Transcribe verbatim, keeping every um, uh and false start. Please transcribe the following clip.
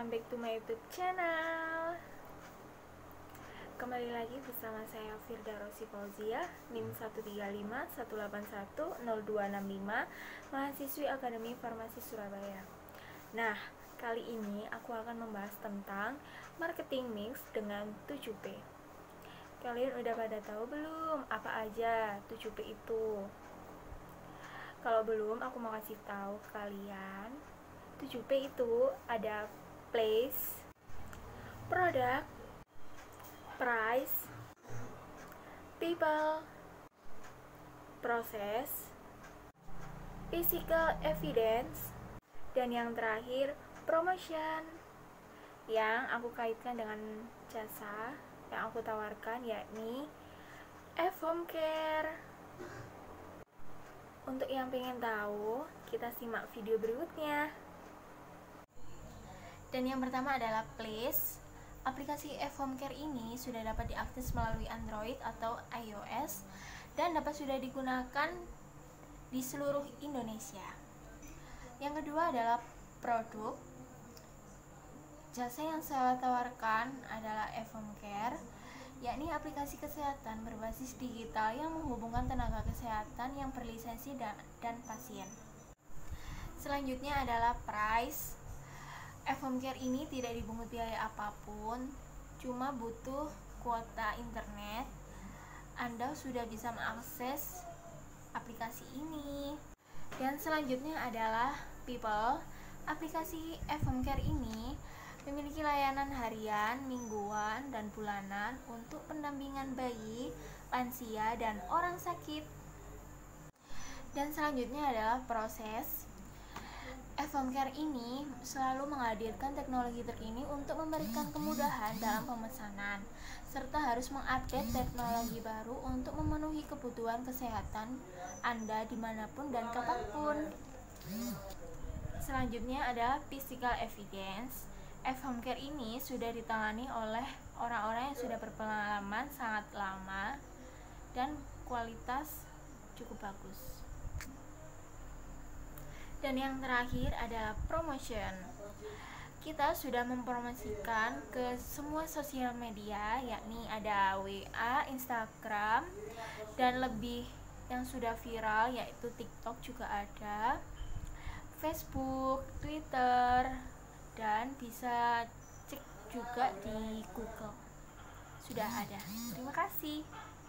welcome back to my YouTube channel. Kembali lagi bersama saya Firda Rosi Fauzia, NIM satu tiga lima satu delapan satu nol dua enam lima, mahasiswi Akademi Farmasi Surabaya. Nah, kali ini aku akan membahas tentang marketing mix dengan tujuh P. Kalian udah pada tahu belum apa aja tujuh P itu? Kalau belum, aku mau kasih tahu kalian. tujuh P itu ada place, product, price, people, process, physical evidence, dan yang terakhir promotion. Yang aku kaitkan dengan jasa yang aku tawarkan yakni F-Home Care. Untuk yang pengen tahu, kita simak video berikutnya. Dan yang pertama adalah Place. Aplikasi F-Home Care ini sudah dapat diakses melalui Android atau iOS dan dapat sudah digunakan di seluruh Indonesia. Yang kedua adalah produk. Jasa yang saya tawarkan adalah F-Home Care, yakni aplikasi kesehatan berbasis digital yang menghubungkan tenaga kesehatan yang berlisensi dan, dan pasien. Selanjutnya adalah price. F-Home Care ini tidak dipungut biaya apapun, cuma butuh kuota internet. Anda sudah bisa mengakses aplikasi ini. Dan selanjutnya adalah people. Aplikasi F-Home Care ini memiliki layanan harian, mingguan, dan bulanan untuk pendampingan bayi, lansia, dan orang sakit. Dan selanjutnya adalah proses. F-Home Care ini selalu menghadirkan teknologi terkini untuk memberikan kemudahan dalam pemesanan, serta harus mengupdate teknologi baru untuk memenuhi kebutuhan kesehatan Anda dimanapun dan kapanpun. Selanjutnya adalah physical evidence. F-Home Care ini sudah ditangani oleh orang-orang yang sudah berpengalaman sangat lama dan kualitas cukup bagus. Dan yang terakhir adalah promotion. Kita sudah mempromosikan ke semua sosial media, yakni ada W A, Instagram, dan lebih yang sudah viral yaitu TikTok juga ada, Facebook, Twitter, dan bisa cek juga di Google. Sudah ada. Terima kasih.